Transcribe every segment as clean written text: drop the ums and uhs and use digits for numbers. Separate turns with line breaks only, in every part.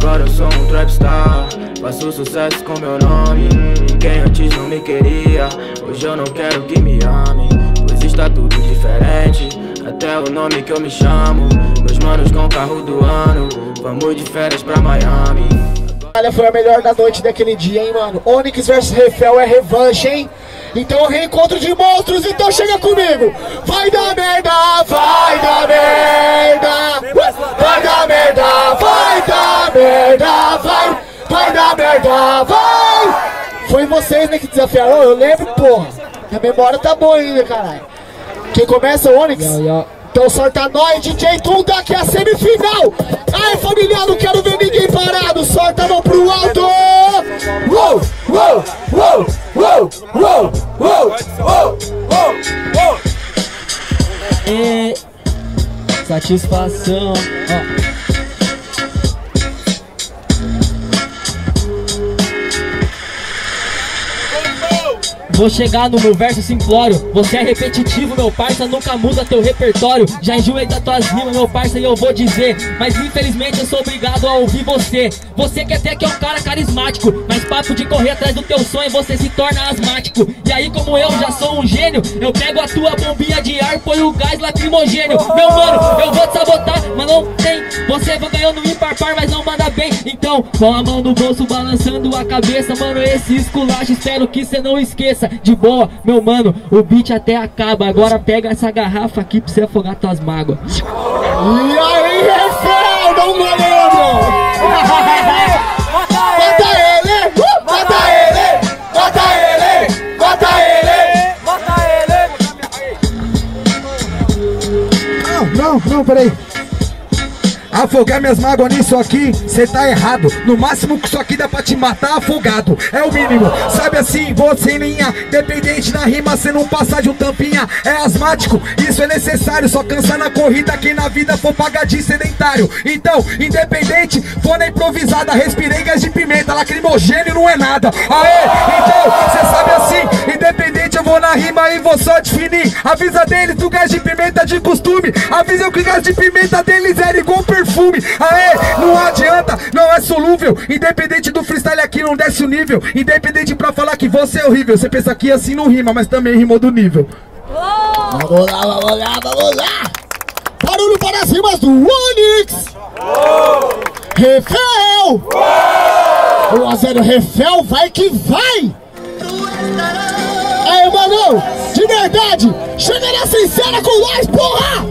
Agora eu sou um trapstar, faço sucesso com meu nome. Quem antes não me queria, hoje eu não quero que me ame, pois está tudo diferente, até o nome que eu me chamo. Meus manos com carro do ano, vamos de férias pra Miami.
Olha, foi a melhor da noite daquele dia, hein, mano. Onyx vs Refel é revanche, hein? Então reencontro de monstros, então chega comigo. Vai dar merda, vai dar merda, vai dar merda, vai dar merda, vai dar merda, vai. Foi vocês, né, que desafiaram, eu lembro, porra. Minha memória tá boa ainda, caralho. Quem começa, o Onyx? Então sorta nós, DJ Tunda, que é a semifinal. Ai, família, não quero ver ninguém parado. Sorta a mão pro alto. Uou, uou, uou, uou, uou, uou, uou, uou.
E satisfação, ó. Vou chegar no meu verso simplório. Você é repetitivo, meu parça, nunca muda teu repertório. Já enjoei das tuas rimas, meu parça, e eu vou dizer, mas infelizmente eu sou obrigado a ouvir você. Você que até que é um cara carismático, mas papo de correr atrás do teu sonho, você se torna asmático. E aí, como eu já sou um gênio, eu pego a tua bombinha de ar, põe o gás lacrimogênio. Meu mano, eu vou te sabotar, mas não tem. Você vai ganhando um par, mas não manda bem. Então, com a mão no bolso, balançando a cabeça, mano, esse esculacho, espero que cê não esqueça. De boa, meu mano, o beat até acaba. Agora pega essa garrafa aqui pra você afogar tuas mágoas.
E aí, Refel, não lembro. Bota ele, bota ele, bota ele, bota ele, bota ele.
Não, peraí. Afogar minhas mágoas nisso aqui, cê tá errado. No máximo que isso aqui dá pra te matar afogado, é o mínimo, sabe assim, você em linha. Dependente na rima, cê não passa de um tampinha. É asmático, isso é necessário. Só cansa na corrida quem na vida for pagar de sedentário. Então, independente, for na improvisada, respirei gás de pimenta, lacrimogênio não é nada. Aê, então, cê sabe assim, independente eu vou na rima e vou só definir. Avisa deles do gás de pimenta de costume. Avisa que o gás de pimenta deles era igual perfume. Aê, não adianta, não é solúvel. Independente do freestyle aqui não desce o nível. Independente pra falar que você é horrível. Você pensa que assim não rima, mas também rimou do nível.
Vamos lá, vamos lá, vamos lá. Barulho para as rimas do Onyx. Refel. 1-0 Refel, vai que vai. Aí, mano, de verdade, chega na sincera com nós, porra.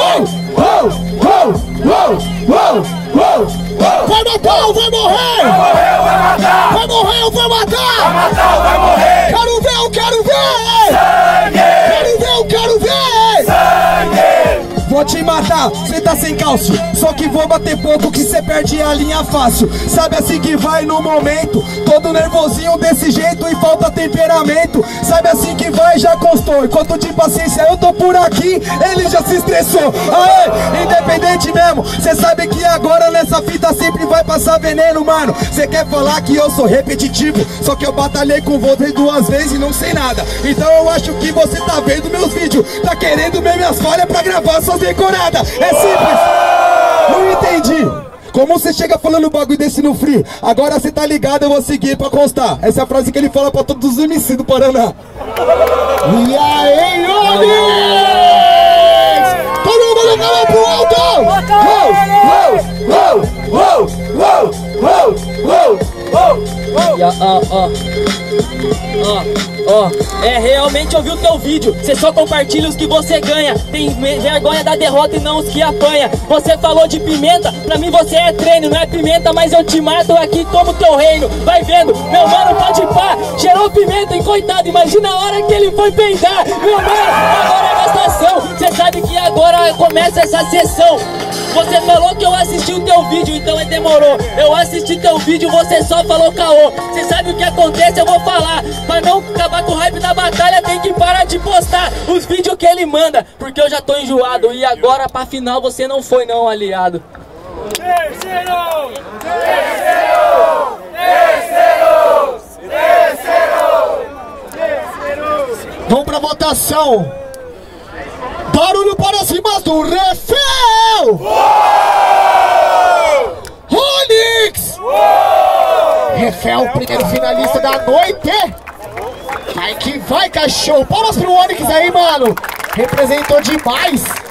Vai matar ou vai morrer? Vai morrer ou vai matar? Vai matar ou vai morrer? Quero ver, eu quero ver! Sangue! Quero ver, eu quero ver!
Sangue! Vou te matar, cê tá sem cálcio. Só que vou bater pouco que cê perde a linha fácil. Sabe assim que vai no momento, todo nervosinho desse jeito e falta temperamento. Sabe assim que vai, já constou. Enquanto de paciência eu tô por aqui, ele já se estressou. Aê, independente mesmo, cê sabe que agora nessa fita sempre vai passar veneno, mano. Cê quer falar que eu sou repetitivo, só que eu batalhei com você 2 vezes e não sei nada. Então eu acho que você tá vendo meus vídeos, tá querendo ver minhas falhas pra gravar suas decoradas. É simples. Não entendi. Como você chega falando bagulho desse no free? Agora você tá ligado, eu vou seguir pra constar. Essa é a frase que ele fala pra todos os MC do Paraná.
E aí, Onyx! Todo mundo calma pro alto!
É realmente ouvir o teu vídeo. Você só compartilha os que você ganha. Tem vergonha da derrota e não os que apanha. Você falou de pimenta, pra mim você é treino. Não é pimenta, mas eu te mato aqui e tomo teu reino. Vai vendo, meu mano, pode pá. Cheirou pimenta e coitado, imagina a hora que ele foi peidar. Meu mano, agora é gastação. Você sabe que agora começa essa sessão. Você falou que eu assisti o teu vídeo, então demorou. Eu assisti teu vídeo, você só falou caô. Você sabe o que acontece, eu vou falar. Pra não acabar com o hype da batalha, tem que parar de postar os vídeos que ele manda, porque eu já tô enjoado. E agora pra final você não foi não, aliado.
Terceiro!
Vamos pra votação. Barulho para as rimas do Refel! Onyx! Refel, primeiro finalista da noite. Vai que vai, cachorro. Palmas pro Onyx aí, mano. Representou demais.